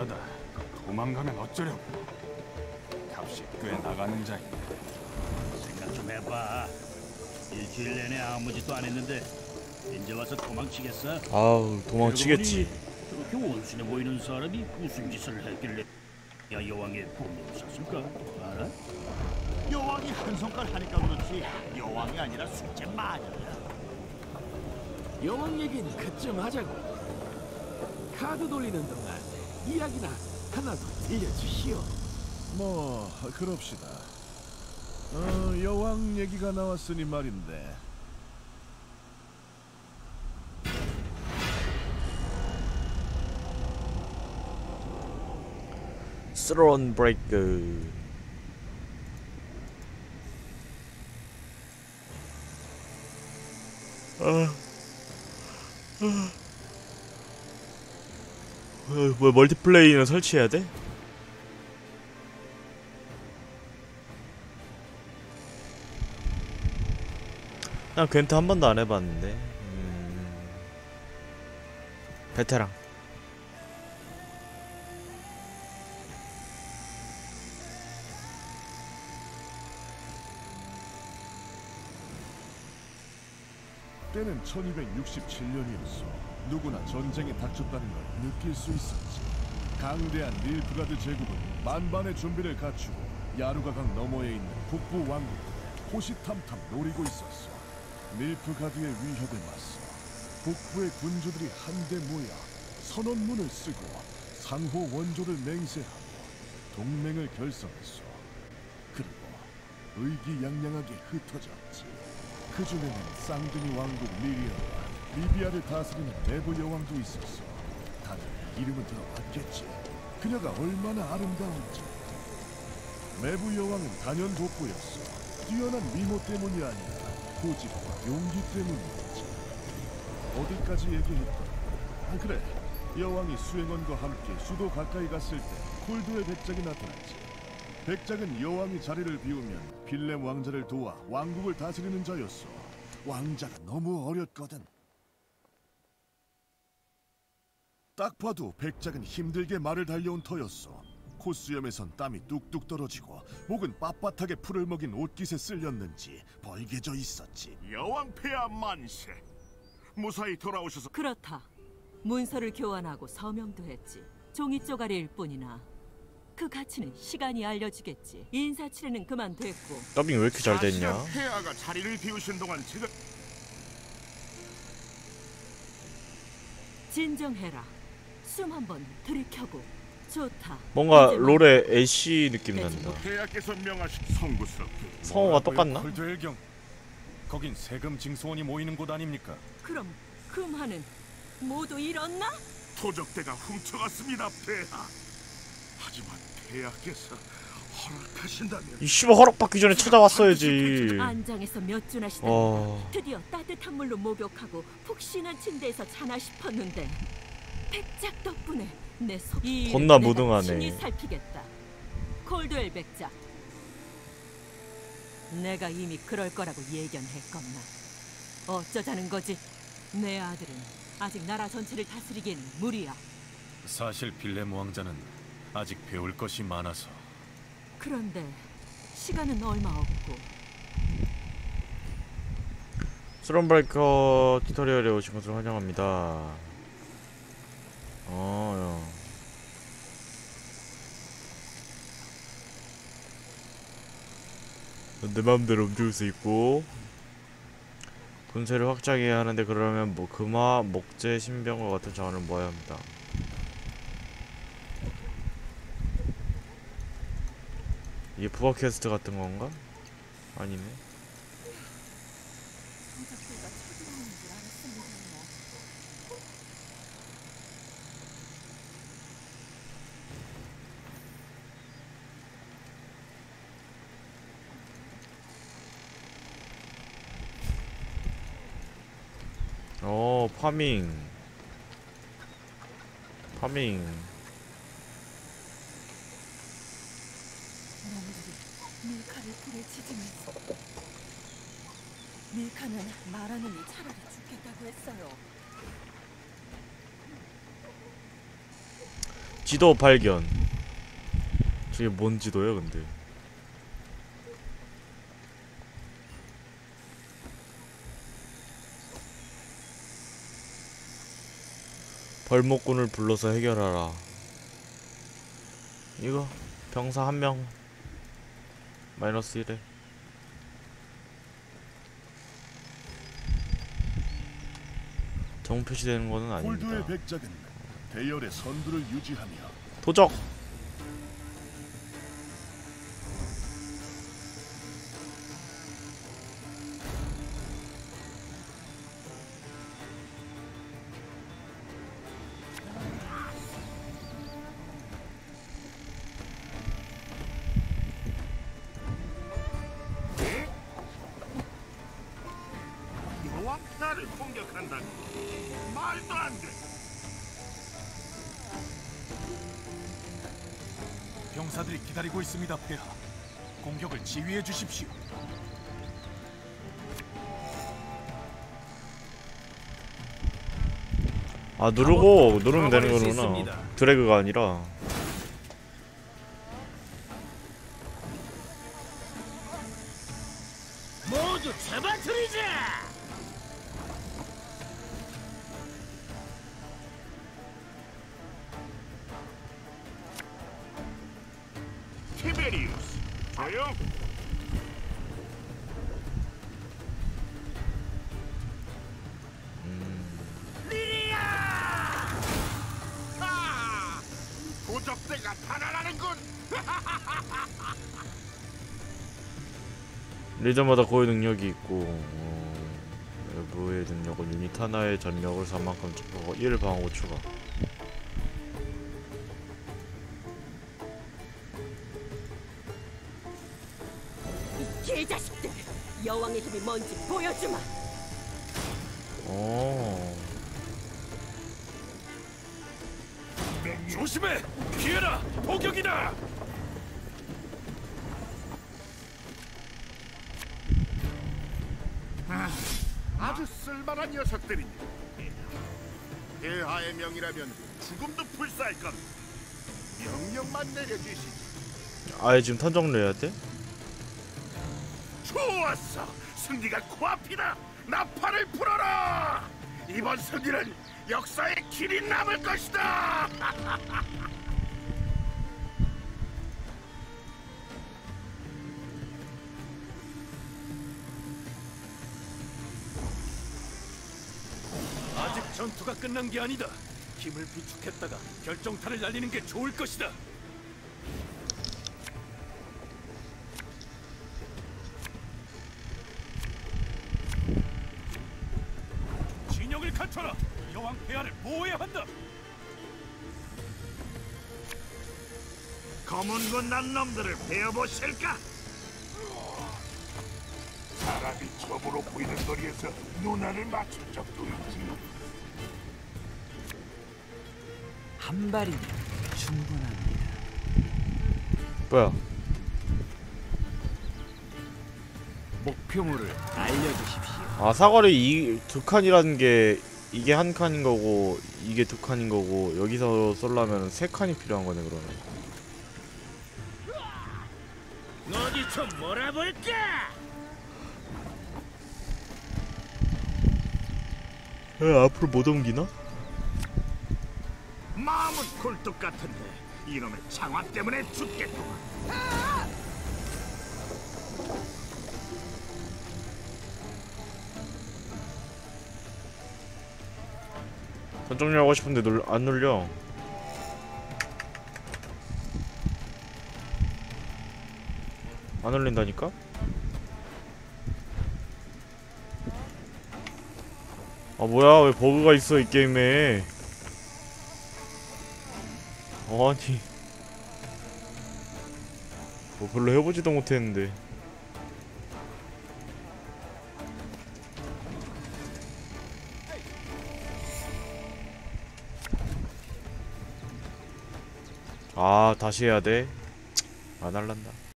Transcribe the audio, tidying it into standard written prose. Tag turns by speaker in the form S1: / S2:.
S1: 이러다 도망가면 어쩌려고. 값이 꽤 나가는 자인데.
S2: 생각 좀 해봐. 일주일 내내 아무 짓도 안 했는데 이제 와서 도망치겠어?
S3: 아우 도망치겠지.
S2: 그렇게 원순해 보이는 사람이 무슨 짓을 했길래 여왕의 분노를 샀을까? 알아?
S4: 여왕이 한 손가락 하니까 그렇지 여왕이 아니라 숫제 마녀야.
S5: 여왕 얘기는 그쯤 하자고. 카드 돌리는 동안 이야기나 하나 더 들려주시오.
S6: 뭐 그럽시다. 여왕 얘기가 나왔으니 말인데
S3: 스론 브레이크. 뭐 멀티플레이는 설치해야 돼? 난 괜트 한 번도 안 해봤는데. 베테랑.
S6: 때는 1267년이었어. 누구나 전쟁이 닥쳤다는 걸 느낄 수 있었지. 강대한 닐프가드 제국은 만반의 준비를 갖추고 야루가강 너머에 있는 북부 왕국들을 호시탐탐 노리고 있었어. 닐프가드의 위협에 맞서 북부의 군주들이 한데 모여 선언문을 쓰고 상호 원조를 맹세하고 동맹을 결성했어. 그리고 의기양양하게 흩어졌지. 그 중에는 쌍둥이 왕국 리리아와 리비아를 다스리는 내부 여왕도 있었어. 다들 이름은 들어봤겠지. 그녀가 얼마나 아름다운지. 내부 여왕은 단연 돋보였어. 뛰어난 미모 때문이 아니라 고집과 용기 때문이었지. 어디까지 얘기했더라. 그래, 여왕이 수행원과 함께 수도 가까이 갔을 때 콜드의 백작이 나타났지. 백작은 여왕이 자리를 비우면 빌렘 왕자를 도와 왕국을 다스리는 자였어. 왕자가 너무 어렸거든. 딱 봐도 백작은 힘들게 말을 달려온 터였어. 콧수염에선 땀이 뚝뚝 떨어지고 목은 빳빳하게 풀을 먹인 옷깃에 쓸렸는지 벌개져 있었지.
S4: 여왕 폐하 만세. 무사히 돌아오셔서.
S7: 그렇다. 문서를 교환하고 서명도 했지. 종이 쪼가리일 뿐이나 그 가치는 시간이 알려주겠지. 인사치레는 그만됐고.
S3: 더빙 왜 이렇게 잘 됐냐?
S4: 폐하가 자리를 비우신 동안 제가
S7: 진정해라. 숨 한번 들이켜고. 좋다.
S3: 뭔가
S7: 이제
S3: 롤의 애쉬 느낌 난다.
S4: 폐하께서 명하신 송구스럽게.
S3: 성우가 똑같나?
S1: 콜드엘경. 거긴 세금 징수원이 모이는 곳 아닙니까?
S7: 그럼 금하는 모두 잃었나?
S4: 도적대가 훔쳐갔습니다, 폐하. 하지만 폐하께서 허락하신다면.
S3: 이 씨발 허락받기 전에 찾아왔어야지.
S7: 안장에서 몇 주나 시다 드디어 따뜻한 물로 목욕하고 푹신한 침대에서 자나 싶었는데 백작 덕분에 내 속이
S3: 겁나 무등하네.
S7: 친히 살피겠다. 콜드웰 백작. 내가 이미 그럴 거라고 예견했건만 어쩌자는 거지? 내 아들은 아직 나라 전체를 다스리기에는 무리야.
S1: 사실 빌렘 왕자는 아직 배울 것이 많아서.
S7: 그런데 시간은 얼마 없고.
S3: 스론브레이커 튜토리얼에 오신 것을 환영합니다. 내 맘대로 움직일 수 있고 군세를 확장해야 하는데 그러면 뭐 금화, 목재, 신병과 같은 자원을 모아야 합니다. 이게 부하 퀘스트 같은 건가? 아니네. 파밍.
S7: 밀카를 불에 지지면서 밀카는 말하느니 차라리 죽겠다고 했어요.
S3: 지도 발견. 저게 뭔 지도야 근데. 벌목꾼을 불러서 해결하라. 이거 병사 1명 마이너스 1에 정 표시되는 거는 아닙니다.
S6: 홀두의 백작은 대열의 선두를 유지하며
S3: 도적!
S4: 여왕 나를 공격한다고? 말도 안 돼.
S1: 병사들이 기다리고 있습니다, 폐하. 공격을 지휘해 주십시오.
S3: 아 누르면 되는 거구나. 드래그가 아니라.
S5: 모두 잡아들이자.
S4: 티베리우스, 조용. 리리야! 아! 도적대가 달아나는군.
S3: 리저마다 고유 능력이 있고 외부의 능력은 유닛 하나의 전력을 3만큼 추가하고 1 방어 추가.
S7: 이 개자식들! 여왕의 힘이 뭔지 보여주마!
S1: 조심해! 피해라! 포격이다!
S4: 아주 쓸만한 녀석들이니. 폐하의 명이라면 죽음도 불사할 겁니다. 명령만 내려주시지.
S3: 아예 지금 턴정을 해야 돼?
S4: 좋았어. 승리가 코앞이다. 나팔을 불어라. 이번 승리는 역사에 길이 남을 것이다.
S1: 아직 전투가 끝난 게 아니다. 힘을 비축했다가 결정타를 날리는 게 좋을 것이다. 진영을 갖춰라. 여왕 폐하를 보호해야 한다.
S4: 검은 군난 놈들을 베어보실까? 사람이 첩으로 보이는 거리에서 눈알을 맞춘 적도 있지.
S5: 한 발이면 충분합니다.
S3: 뭐야?
S5: 목표물을 알려주십시오.
S3: 아 사거리 이 두 칸이라는 게 이게 한 칸인 거고 이게 두 칸인 거고 여기서 쏠려면 세 칸이 필요한 거네 그러면.
S2: 어디 좀 몰아볼까?
S3: 앞으로 못 옮기나?
S4: 마음은 굴뚝 같은데 이놈의 창화 때문에 죽겠구만.
S3: 전정리 하고 싶은데 안 눌려. 안 울린다니까? 아 뭐야 왜 버그가 있어 이 게임에. 아니 뭐 별로 해보지도 못했는데. 아 다시 해야 돼? 안 할란다.